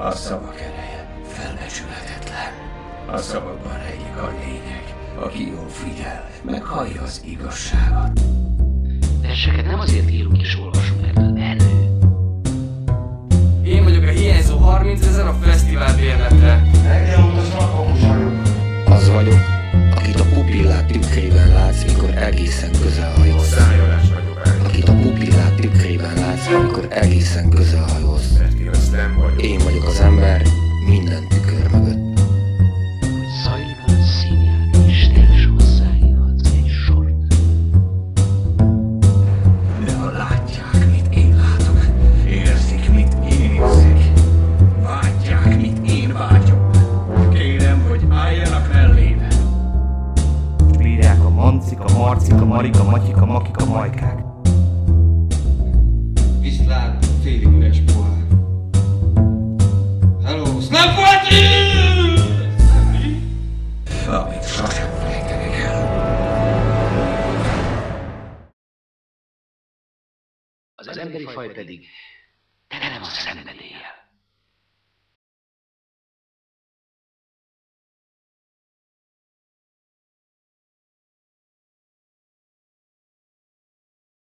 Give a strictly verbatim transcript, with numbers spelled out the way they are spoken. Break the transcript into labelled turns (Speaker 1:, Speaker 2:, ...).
Speaker 1: A szavak ereje felbecsülhetetlen. A szavakban rejlik a lényeg. Aki jól figyel, meghallja az igazságot.
Speaker 2: Verseket nem azért írunk és olvasunk, mert az menő.
Speaker 3: Én vagyok a hiányzó harmincezer a fesztivál bérletre.
Speaker 4: Az vagyok, akit a pupillák tükrében látsz, mikor egészen közel hajóz. Akit a pupillák tükrében látsz, mikor egészen közel hajóz. Én vagyok az ember minden tükör mögött.
Speaker 2: Hogy zajlik a színját, és te is hozzáírhatsz egy sort.
Speaker 1: De ha látják, mit én látok, érzik, mit én érzek, vágyják, mit én vágyok, kérem, hogy álljanak mellém.
Speaker 5: Bírják a mancik, a marcik, a marik, a matyik, a makik, a majkák.
Speaker 3: Viszlát, félig üres pohár. Hello, Snapwatch!
Speaker 1: Amit sosem felejtenek el.
Speaker 2: Az emberi faj pedig tele van szenvedéllyel.